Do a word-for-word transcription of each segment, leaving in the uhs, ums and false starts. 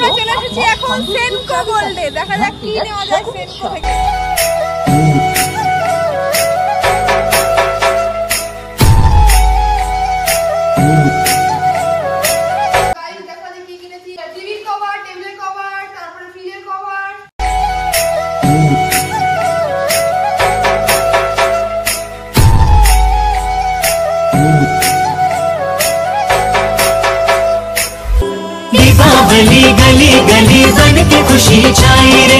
আমরা চলে এসেছি এখন সেনকো গোল্ডে। দেখা যাক কি নেওয়া যায় সেনকো থেকে। गली गली गली बन के खुशी छाई रे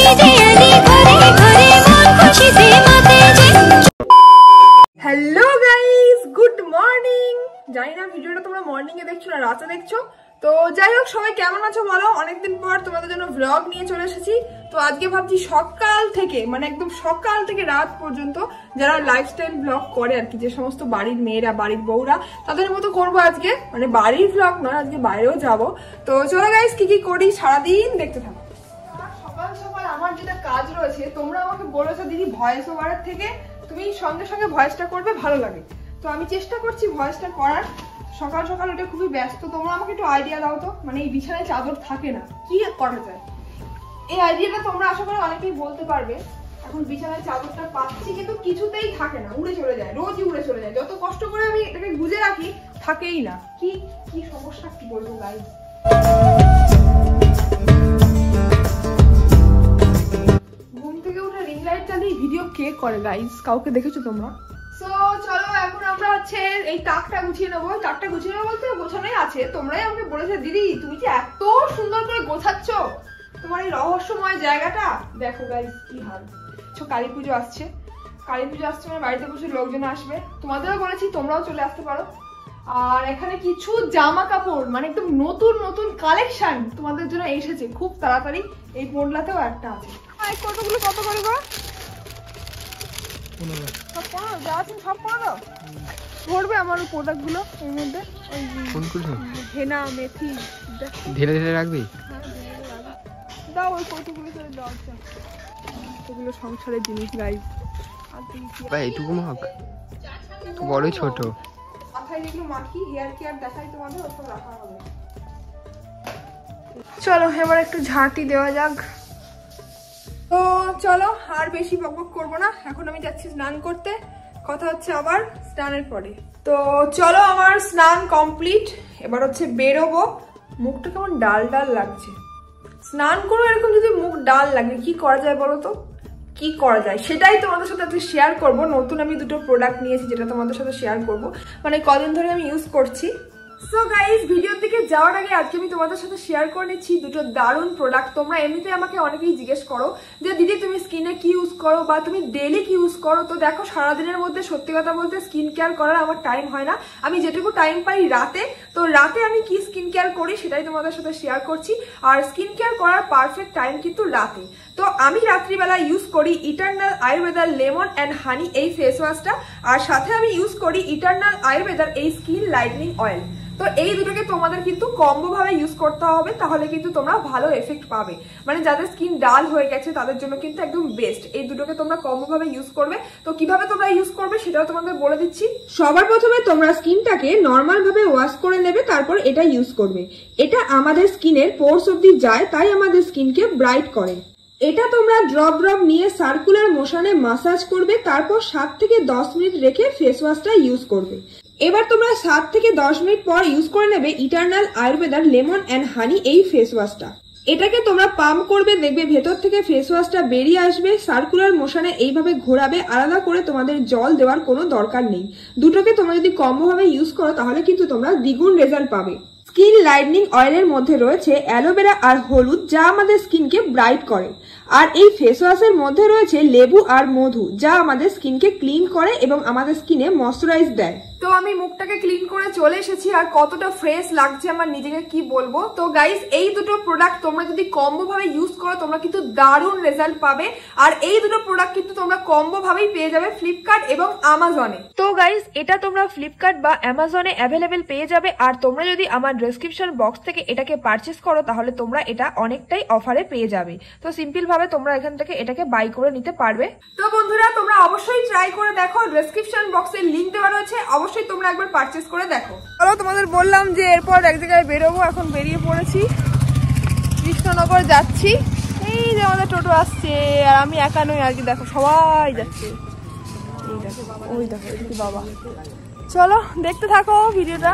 हेलो गाइस, गुड मॉर्निंग। জানি না ভিডিওটা তোমরা মর্নিং এ দেখছো না রাতে দেখছো, তো যাই হোক সবাই কেমন আছো বলো। অনেকদিন পর তোমাদের জন্য ব্লগ নিয়ে চলে এসেছি। তো আজকে ভাবছি সকাল থেকে মানে একদম সকাল থেকে রাত পর্যন্ত যারা লাইফস্টাইল ব্লগ করে আর কি, যে সমস্ত বাড়ির মেয়েরা বাড়ির বউরা তাদের মতো করবো আজকে, মানে বাড়ির ব্লগ নয়, আজকে বাইরেও যাবো। তো চলো গাইস কি কি করি সারাদিন দেখতে থাকো। সকাল সকাল আমার যেটা কাজ রয়েছে, তোমরা আমাকে বলেছো দিদি ভয়েস ওভারের থেকে তুমি সঙ্গে সঙ্গে ভয়েসটা করবে, ভালো লাগে। তো আমি চেষ্টা করছি ভয়েসটা করার। সকাল সকাল ওটা খুবই ব্যস্ত, তোমরা আমাকে একটু আইডিয়া দাও তো, মানে এই বিছানায় চাদর থাকে না, কি করা যায়? এই আইডিয়াটা তোমরা আশা করি অনেকেই বলতে পারবে। এখন বিছানায় চাদরটা পাচ্ছি কিন্তু কিছুতেই থাকে না, উড়ে চলে যায়, রোজই উড়ে চলে যায়। যত কষ্ট করে আমি এটাকে গুজে রাখি থাকেই না। কি কি সমস্যা কি বলবো গাইস। ঘুম থেকে উঠে রিং লাইট চালিয়ে ভিডিও কে করে গাইস? কাউকে দেখেছো তোমরা? সো চলো এখন আমরা হচ্ছে এই তাকটা গুছিয়ে নেবো। তাকটা গুছিয়ে নেবো বলতে গোছানোই আছে। তোমরাই আমাকে বলেছো দিদি তুমি যে এত সুন্দর করে গোছাচ্ছ তোমার এই রহস্যময় জায়গাটা, দেখো গাইস কি হাল। কালী পুজো আসছে, কালী পুজো আসছে মানে বাড়িতে প্রচুর লোকজন আসবে। তোমাদেরও বলেছি তোমরাও চলে আসতে পারো। আর এখানে কিছু জামা কাপড় মানে একদম নতুন নতুন কালেকশন তোমাদের জন্য এসেছে খুব তাড়াতাড়ি। এই মোডলাতেও একটা আছে। কতগুলো কত করে গো? সব পনেরো যা আছে সব পনেরো ধরবে আমার প্রোডাক্ট গুলো। এর মধ্যে হেনা মেথি ধীরে ধীরে রাখবি, দাও ওই কতগুলো করে দাও। এগুলো সংসারের জিনিস গাইস। আর এইটুকু মাখ বড়ই ছোট, মাথায় যেগুলো মাখি হেয়ার কেয়ার দেখাই তোমাদের, ওসব রাখা হবে। চলো এবার একটু ঝাঁটি দেওয়া যাক। তো চলো আর বেশি বকবক করবো না, এখন আমি যাচ্ছি স্নান করতে। কথা হচ্ছে আবার স্নানের পরে। তো চলো আমার স্নান কমপ্লিট, এবার হচ্ছে বেরোবো। মুখটা কেমন ডাল ডাল লাগছে। স্নান করো এরকম যদি মুখ ডাল লাগে কি করা যায় বলো তো? কি করা যায় সেটাই তোমাদের সাথে আজকে শেয়ার করবো। নতুন আমি দুটো প্রোডাক্ট নিয়েছি যেটা তোমাদের সাথে শেয়ার করবো, মানে কদিন ধরে আমি ইউজ করছি। সো গাইস ভিডিওর দিকে যাওয়ার আগে আজকে আমি তোমাদের সাথে শেয়ার করে নিচ্ছি দুটো দারুণ প্রোডাক্ট। তোমরা এমনিতে আমাকে অনেকেই জিজ্ঞেস করো যে দিদি তুমি স্কিনে কি ইউজ করো বা তুমি ডেইলি কি ইউজ করো। তো দেখো সারাদিনের মধ্যে সত্যি কথা বলতে স্কিন কেয়ার করার আমার টাইম হয় না। আমি যেটুকু টাইম পাই রাতে, তো রাতে আমি কি স্কিন কেয়ার করি সেটাই তোমাদের সাথে শেয়ার করছি। আর স্কিন কেয়ার করার পারফেক্ট টাইম কিন্তু রাতে। তো আমি রাত্রিবেলা ইউজ করি ইটারনাল আয়ুর্বেদার লেমন অ্যান্ড হানি এই ফেস ওয়াশটা, আর সাথে আমি ইউজ করি ইটারনাল আয়ুর্বেদার এই স্কিন লাইটনিং অয়েল। তো এই দুটোকে তোমাদের কিন্তু কম্বো ভাবে ইউজ করতে হবে, তাহলে কিন্তু তোমরা ভালো এফেক্ট পাবে। মানে যাদের স্কিন ডাল হয়ে গেছে তাদের জন্য কিন্তু একদম বেস্ট। এই দুটোকে তোমরা কম্বো ভাবে ইউজ করবে। তো কিভাবে তোমরা ইউজ করবে সেটাও তোমাদের বলে দিচ্ছি। সবার প্রথমে তোমরা স্কিনটাকে নর্মাল ভাবে ওয়াশ করে নেবে, তারপর এটা ইউজ করবে। এটা আমাদের স্কিনের পোরস অবধি যায়, তাই আমাদের স্কিনকে ব্রাইট করে। এটা তোমরা ড্রপ ড্রপ নিয়ে সার্কুলার মোশনে মাসাজ করবে, তারপর সাত থেকে দশ মিনিট রেখে ফেস ওয়াশটা ইউজ করবে। এবার তোমরা সাত থেকে দশ মিনিট পর ইউজ করে নেবে ইটারনাল আয়ুর্বেদার লেমন অ্যান্ড হানি এই ফেস ওয়াশটা। এটাকে তোমরা পাম্প করবে, দেখবে ভেতর থেকে ফেস ওয়াশটা বেরিয়ে আসবে। সার্কুলার মোশনে এইভাবে ঘোরাবে, আলাদা করে তোমাদের জল দেওয়ার কোনো দরকার নেই। দুটোকে তোমরা যদি কম্বো ভাবে ইউজ করো তাহলে কিন্তু তোমরা দ্বিগুণ রেজাল্ট পাবে। স্কিন লাইটনিং অয়েলের মধ্যে রয়েছে অ্যালোভেরা আর হলুদ, যা আমাদের স্কিনকে ব্রাইট করে। আর এই ফেস ওয়াশের মধ্যে রয়েছে লেবু আর মধু, যা আমাদের স্কিনকে ক্লিন করে এবং আমাদের স্কিনে ময়শ্চারাইজ দেয়। তো আমি মুখটাকে ক্লিন করে চলে এসেছি, আর কতটা ফ্রেশ লাগছে আমার নিজেকে কি বলবো। তো গাইস এই দুটো প্রোডাক্ট তোমরা যদি কম্বো ভাবে ইউজ করো তোমরা কিন্তু দারুণ রেজাল্ট পাবে। আর এই দুটো প্রোডাক্ট কিন্তু তোমরা কম্বো ভাবেই পেয়ে যাবে ফ্লিপকার্ট এবং আমাজনে। তো গাইস এটা তোমরা ফ্লিপকার্ট বা আমাজনে অ্যাভেলেবেল পেয়ে যাবে। আর তোমরা যদি আমার ডেসক্রিপশন বক্স থেকে এটাকে পারচেস করো তাহলে তোমরা এটা অনেকটাই অফারে পেয়ে যাবে। তো সিম্পল ভাবে তোমরা এখান থেকে এটাকে বাই করে নিতে পারবে। তো বন্ধুরা তোমরা অবশ্যই ট্রাই করে দেখো, ডেসক্রিপশন বক্সে লিংক দেওয়া রয়েছে, অবশ্যই তোমরা একবার পারচেস করে দেখো। চলো তোমাদের বললাম যে এরপর এক জায়গায় বেরোবো, এখন বেরিয়ে পড়েছি। করে যাচ্ছি। এই যে আমাদের টোটো আসছে, আর আমি একা নই আর কি, দেখো সবাই যাচ্ছে। এই দেখো, ওই দেখো এদিকে বাবা। চলো দেখতে থাকো ভিডিওটা।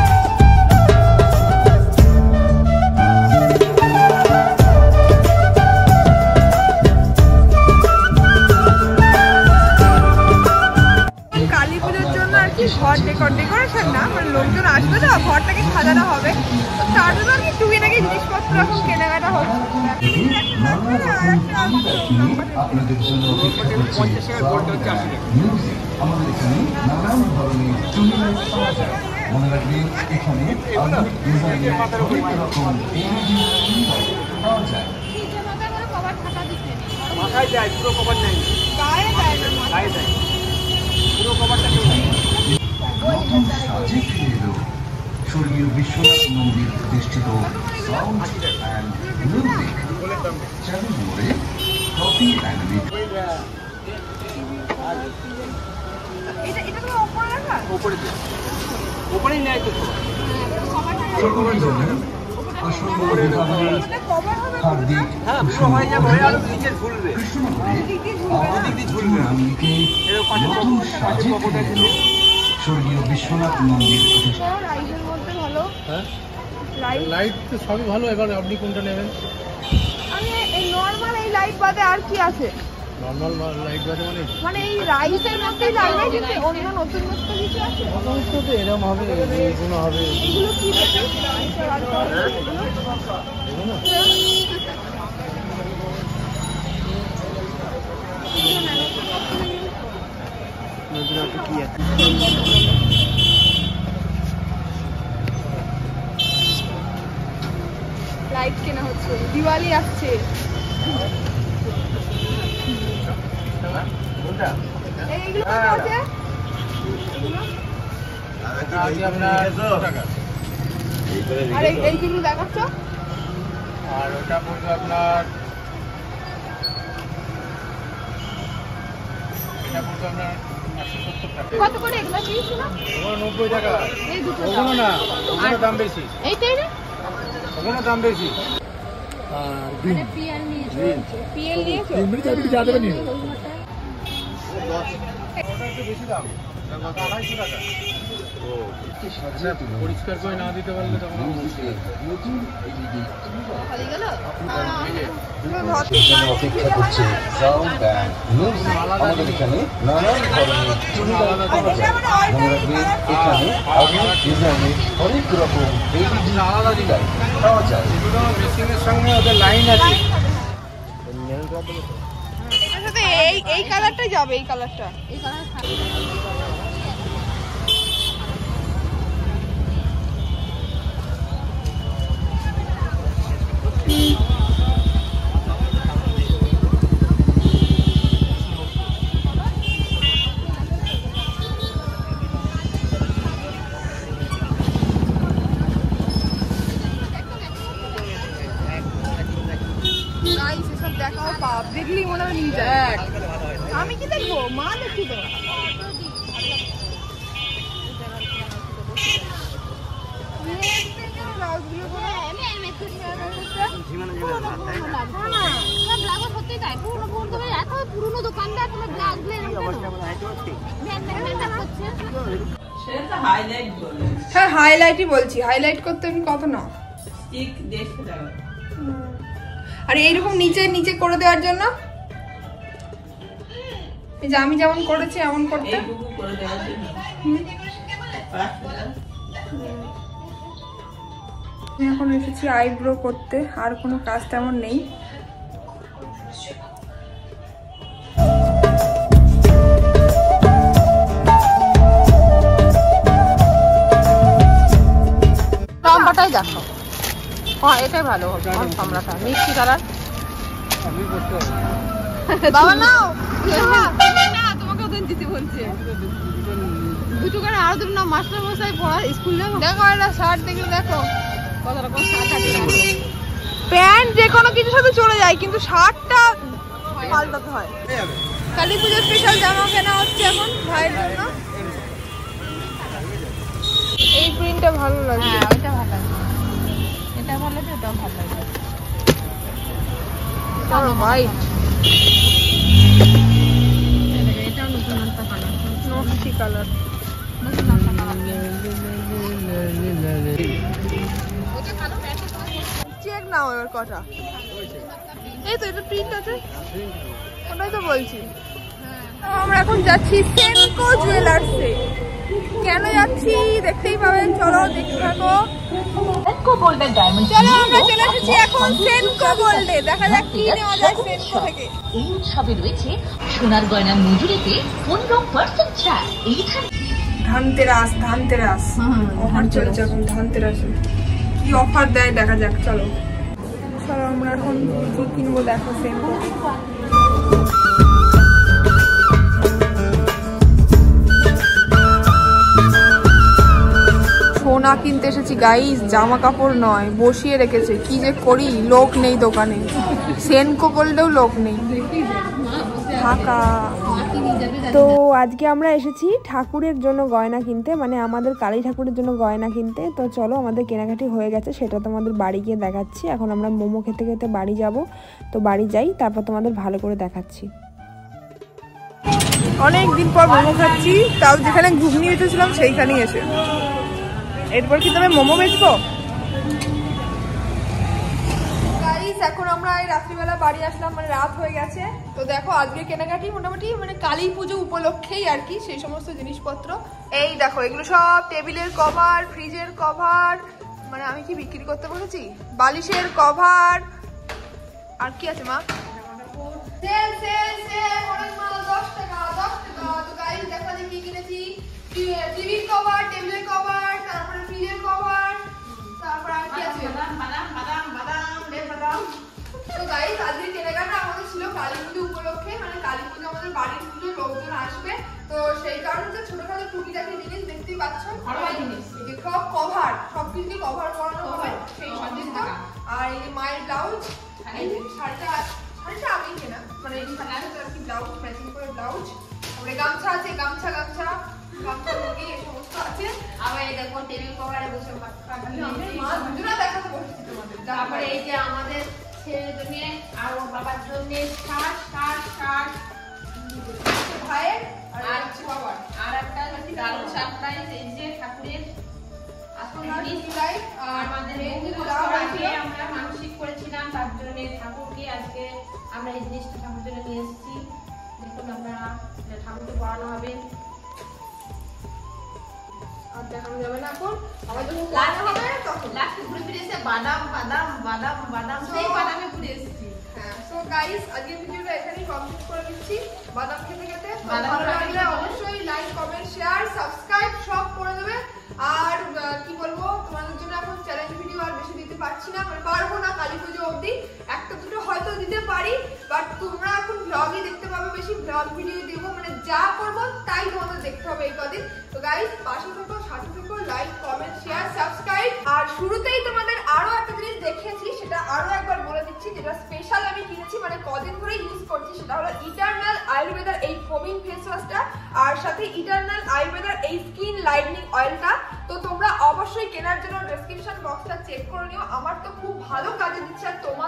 কালী পুজোর জন্য আর কি ঘর ডেকোর ডেকোরেশন না, মানে লোকজন আসবে তো, ঘরটাকে সাজানো হবে, তো তার জন্য আর কি টুকিটাকি জিনিসপত্র এখন কেনাকাটা হচ্ছে। আপনাদের জন্য অপেক্ষা করছে আমাদের এখানে নানান ধরনের টুনি লাইট পাওয়া যায়। মনে রাখবেন এখানে আধুনিক ডিজাইনের অনেক রকম এলইডি লাইট পাওয়া যায়। মাথায় যায়, পুরো কভার নেই, গায়ে দেয় না, গায়ে যায়, পুরো কভারটা নেই। নতুন সাজে ফিরে এলো স্বর্গীয় বিশ্বনাথ মন্দির প্রতিষ্ঠিত সাউন্ড অ্যান্ড মিউজিক চ্যানেল মোড়ে কফি অ্যান্ড মিট। এটা এটা তো উপরে রাখা, উপরে দিয়ে উপরেই নেয় তো সকলকে জানাই অসংখ্য অভিনন্দন। হার্দিক হ্যাঁ, পুরো হয়ে যাবে, হয়ে আলো নিচে ঝুলবে, কৃষ্ণনগরে দিক দিয়ে ঝুলবে। মন্দিরকে নতুন সাজে ফিরে এলো স্বর্গীয় বিশ্বনাথ মন্দির প্রতিষ্ঠা। লাইটের মধ্যে ভালো, হ্যাঁ লাইট লাইট তো সবই ভালো, এবার আপনি কোনটা নেবেন? আমি এই নরমাল এই লাইট বাদে আর কি আছে, নর্মাল লাইট বাজে মানে মানে এই রাইসের মধ্যেই লাগবে, কিন্তু অন্য নতুন নতুন কিছু আছে? সমস্ত তো এরকম হবে, এগুলো হবে, এগুলো কি দেখি এগুলো কি আছে? লাইট কেনা হচ্ছে, দিওয়ালি আসছে। এই এইগুলো কত আছে? আজকে আপনার দুশো টাকা, আর এই এইগুলো দেখাচ্ছ? আর ওটা পড়বে আপনার, এটা পড়বে আপনার একশো সত্তর টাকা। কত করে এগুলো কি ছিল? ওগুলো নব্বই টাকা। এই দুটো ওগুলো না, ওগুলো দাম বেশি, এইটাই না? ওগুলো দাম বেশি। মানে পিএল নিয়েছো? পিএল নিয়েছো? ওটা একটু বেশি দাম, আড়াইশো টাকা। পরিষ্কার করে না দিতে পারলে তখন খালি গেল? অপেক্ষা করছে সাউন্ড অ্যান্ড মিউজিক। আমাদের এখানে নানান ধরনের টুনি লাইট পাওয়া যায়। মনে রাখবেন এখানে আধুনিক ডিজাইনের অনেক রকম এলইডি লাইট পাওয়া যায়। মেশিনের সঙ্গে ওদের লাইন আছে। এটার সাথে এই এই কালারটাই যাবে, এই কালারটা, এই কালার দেখাও, পাপ দেখলেই মনে হয় নিয়ে যায়। আমি কি দেখবো, মা দেখি তো। হ্যাঁ হাইলাইটই বলছি, হাইলাইট করতে আমি কত না, আর এইরকম নিচে নিচে করে দেওয়ার জন্য এই যে আমি যেমন করেছি এমন করতে। এখন এসেছি আইব্রো করতে, আর কোনো কাজ তেমন নেই। লম্বাটাই দেখো, হ্যাঁ এটাই ভালো হবে, কমলাটা মিষ্টি কালার। বাবা নাও না, তোমাকে ওদের দিতে বলছে দুটো করে, আরো দুটো না মাস্টার মশাই পড়া স্কুল যাবো। দেখো এটা শার্ট দেখলে দেখো কত রকম শার্ট আছে, প্যান্ট যে কোনো কিছুর সাথে চলে যায়, কিন্তু শার্টটা পাল্টাতে হয়। কালী পুজোর স্পেশাল জামা কেনা হচ্ছে এখন ভাইয়ের জন্য। এই প্রিন্টটা ভালো লাগে, হ্যাঁ ওইটা ভালো লাগে, এটা ভালো লাগে, ওটাও ভালো লাগে। হোয়াইট নকশি কালার। চেক নাও এবার কটা। এই তো এটা প্রিন্ট আছে, ওটাই তো বলছি। আমরা এখন যাচ্ছি সেনকো জুয়েলার্সে। কেন যাচ্ছি দেখতেই পাবেন, চলো দেখতে থাকো। চলো আমরা চলে এসেছি এখন সেনকো গোল্ডে, দেখা যাক কি নেওয়া যায় সেনকো থেকে। এই উৎসবে রয়েছে সোনার গয়নার মজুরিতে পনেরো পার্সেন্ট ছাড়। এইখানে ধানতেরাস ধানতেরাস অফার চলছে এখন, ধানতেরাসে কি অফার দেয় দেখা যাক। চলো চলো আমরা এখন কি কিনবো দেখো সেনকো। সোনা কিনতে এসেছি গাইস, জামা কাপড় নয়। বসিয়ে রেখেছে, কি যে করি, লোক নেই দোকানে। সেনকো গোল্ডেও লোক নেই, ফাঁকা। তো আজকে আমরা এসেছি ঠাকুরের জন্য গয়না কিনতে, মানে আমাদের কালী ঠাকুরের জন্য গয়না কিনতে। তো চলো আমাদের কেনাকাটি হয়ে গেছে, সেটা তোমাদের বাড়ি গিয়ে দেখাচ্ছি। এখন আমরা মোমো খেতে খেতে বাড়ি যাব, তো বাড়ি যাই, তারপর তোমাদের ভালো করে দেখাচ্ছি। অনেক দিন পর মোমো খাচ্ছি, তাও যেখানে ঘুগনি বেঁচেছিলাম সেইখানেই এসে। এরপর কি তবে মোমো বেচবো? এখন আমরা এই রাত্রিবেলা বাড়ি আসলাম, মানে রাত হয়ে গেছে। তো দেখো আজকে কেনাকাটি মোটামুটি মানে কালী পুজো উপলক্ষেই আর কি, সেই সমস্ত জিনিসপত্র। এই দেখো এগুলো সব টেবিলের কভার, ফ্রিজের কভার, মানে আমি কি বিক্রি করতে বলেছি, বালিশের কভার। আর কি আছে মা? সেল সেল সেল অনেক মাল, দশ টাকা দশ টাকা। তো গাইস দেখো যে কি কিনেছি, টিভির কভার, টেবিলের কভার, তারপরে ফ্রিজের কভার, তারপর আর কি আছে, বাদাম বাদাম বাদাম বাদাম রে বাদাম। তো গাইস আজকে কেনাকাটা আমাদের ছিল কালী পুজো উপলক্ষে, মানে কালী পুজো আমাদের বাড়ির পুজো, লোকজন আসবে। তো সেই কারণে যে ছোটখাটো টুকিটাকি জিনিস দেখতেই পাচ্ছ, ঘরোয়া জিনিস, সব কভার, সবকিছু কভার করানো হবে সেই সব। আর এই মায়ের ব্লাউজ, এই শাড়িটা শাড়িটা আমি কেনা, মানে এই শাড়িটা আর কি ব্লাউজ, ম্যাচিং করে ব্লাউজ। তারপরে গামছা আছে, গামছা গামছা গামছা লুঙ্গি এই সমস্ত আছে। আবার এই দেখো টেবিল কভারে বসে ভাত খাচ্ছি, মা দুজনা দেখাতে বসেছি তোমাদের। তারপরে এই যে আমাদের ছেলের জন্য আর ওর বাবার জন্য শার্ট শার্ট শার্ট ভাইয়ের আর বাবার, আর একটা হচ্ছে দারুণ সারপ্রাইজ এই যে ঠাকুরের আমাদের আমরা মানসিক করেছিলাম, তার জন্য ঠাকুরকে আজকে আমরা এই জিনিসটা ঠাকুর জন্য নিয়ে এসেছি। দেখুন আপনারা, ঠাকুরকে পড়ানো হবে, আর দেখানো যাবে না এখন। আমার যখন পড়ানো হবে তখন লাস্টে ঘুরে ফিরে এসে বাদাম বাদাম বাদাম বাদাম সেই বাদামে ঘুরে এসেছি। হ্যাঁ সো গাইস আজকের ভিডিওটা এখানেই কমপ্লিট করে দিচ্ছি বাদাম খেতে খেতে। ভালো লাগলে অবশ্যই লাইক কমেন্ট শেয়ার সাবস্ক্রাইব সব করে দেবে। আর কি বলবো, তোমাদের জন্য এখন চ্যালেঞ্জ ভিডিও আর বেশি দিতে পারছি না, মানে পারবো না, কালী পুজো অবধি একটা দুটো হয়তো দিতে পারি, বাট তোমরা এখন ব্লগই দেখতে পাবে, বেশি ব্লগ ভিডিও দেবো, মানে যা করবো তাই তোমাদের দেখতে হবে এই কদিন। তো গাইস পাশে থেকো, সাথে থেকো, লাইক কমেন্ট শেয়ার সাবস্ক্রাইব। আর শুরুতেই তোমাদের আরো একটা জিনিস দেখিয়েছি, সেটা আরো একবার বলে দিচ্ছি, যেটা স্পেশাল আমি কিনেছি, মানে কদিন ধরে ইউজ করছি, সেটা হলো ইটারনাল আয়ুর্বেদার এই ফোমিং ফেস ওয়াশটা, আর সাথে ইটারনাল আয়ুর্বেদার এই স্কিন লাইটনিং অয়েলটা। তো তোমরা অবশ্যই কেনার জন্য ডেসক্রিপশন বক্সটা চেক করে নিও, আমার তো খুব ভালো কাজে দিচ্ছে। আর